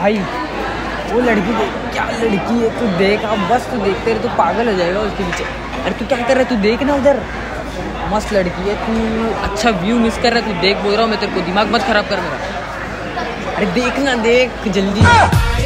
भाई वो लड़की देख, क्या लड़की है, तू देख। अब बस तू देखते रहे, तू पागल हो जाएगा उसके पीछे। अरे तू क्या कर रहा है, तू देख ना उधर, मस्त लड़की है। तू अच्छा व्यू मिस कर रहा है, तू देख। बोल रहा हूँ मैं तेरे को, दिमाग मत खराब कर मेरा। अरे देख ना, देख जल्दी।